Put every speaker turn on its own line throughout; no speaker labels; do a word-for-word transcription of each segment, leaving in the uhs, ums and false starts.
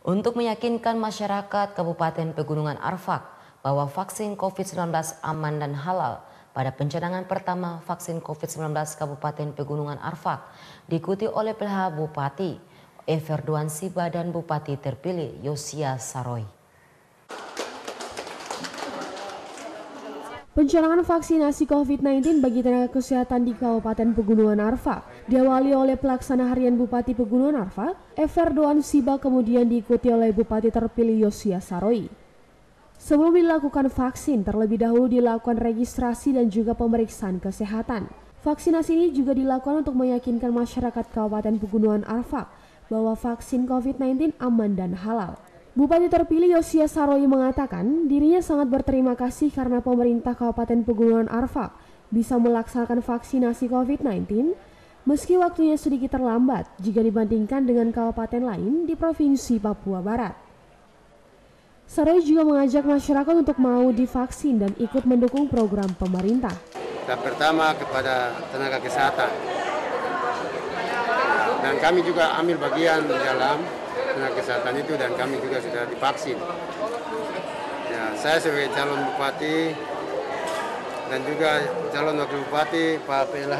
untuk meyakinkan masyarakat Kabupaten Pegunungan Arfak bahwa vaksin covid sembilan belas aman dan halal. Pada pencanangan pertama vaksin covid sembilan belas Kabupaten Pegunungan Arfak diikuti oleh P L H Bupati Everduan Siba dan Bupati terpilih Yosia Saroy.
Pencanangan vaksinasi covid sembilan belas bagi tenaga kesehatan di Kabupaten Pegunungan Arfak diawali oleh pelaksana harian Bupati Pegunungan Arfak, Everduan Siba, kemudian diikuti oleh Bupati terpilih Yosia Saroy. Sebelum dilakukan vaksin, terlebih dahulu dilakukan registrasi dan juga pemeriksaan kesehatan. Vaksinasi ini juga dilakukan untuk meyakinkan masyarakat Kabupaten Pegunungan Arfak bahwa vaksin covid sembilan belas aman dan halal. Bupati terpilih Yosia Saroy mengatakan dirinya sangat berterima kasih karena pemerintah Kabupaten Pegunungan Arfak bisa melaksanakan vaksinasi covid sembilan belas meski waktunya sedikit terlambat jika dibandingkan dengan kabupaten lain di Provinsi Papua Barat. Saroy juga mengajak masyarakat untuk mau divaksin dan ikut mendukung program pemerintah.
Tahap pertama kepada tenaga kesehatan, dan kami juga ambil bagian di dalam tenaga kesehatan itu dan kami juga sudah divaksin. Ya, saya sebagai calon bupati dan juga calon wakil bupati Pak P L H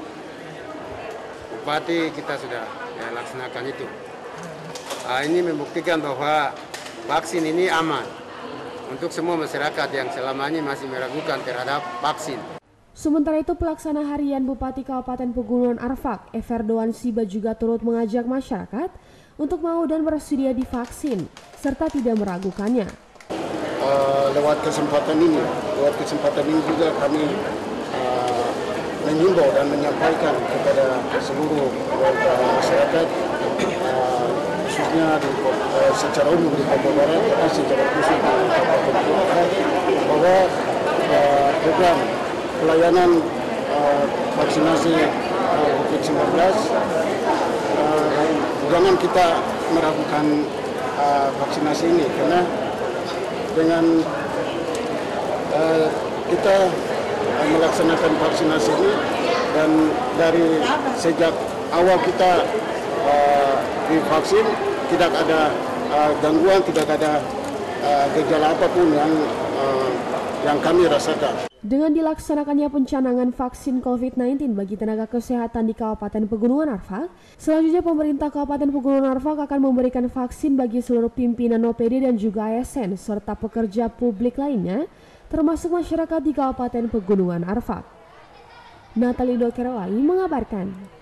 Bupati kita sudah ya, laksanakan itu. Nah, ini membuktikan bahwa vaksin ini aman untuk semua masyarakat yang selama ini masih meragukan terhadap vaksin.
Sementara itu, pelaksana harian Bupati Kabupaten Pegunungan Arfak, Everduan Siba, juga turut mengajak masyarakat untuk mau dan bersedia divaksin serta tidak meragukannya.
Uh, lewat kesempatan ini, lewat kesempatan ini juga kami uh, mengimbau dan menyampaikan kepada seluruh warga masyarakat, uh, khususnya di, uh, secara umum di Papua Barat, tapi secara khusus di Kabupaten Pegunungan, bahwa uh, program pelayanan uh, vaksinasi uh, covid sembilan belas uh, jangan kita meragukan uh, vaksinasi ini, karena dengan uh, kita uh, melaksanakan vaksinasi ini dan dari sejak awal kita uh, divaksin tidak ada uh, gangguan, tidak ada uh, gejala apapun yang uh, yang kami rasakan.
Dengan dilaksanakannya pencanangan vaksin covid sembilan belas bagi tenaga kesehatan di Kabupaten Pegunungan Arfak, selanjutnya pemerintah Kabupaten Pegunungan Arfak akan memberikan vaksin bagi seluruh pimpinan O P D dan juga A S N serta pekerja publik lainnya, termasuk masyarakat di Kabupaten Pegunungan Arfak. Natali Dokerwai mengabarkan.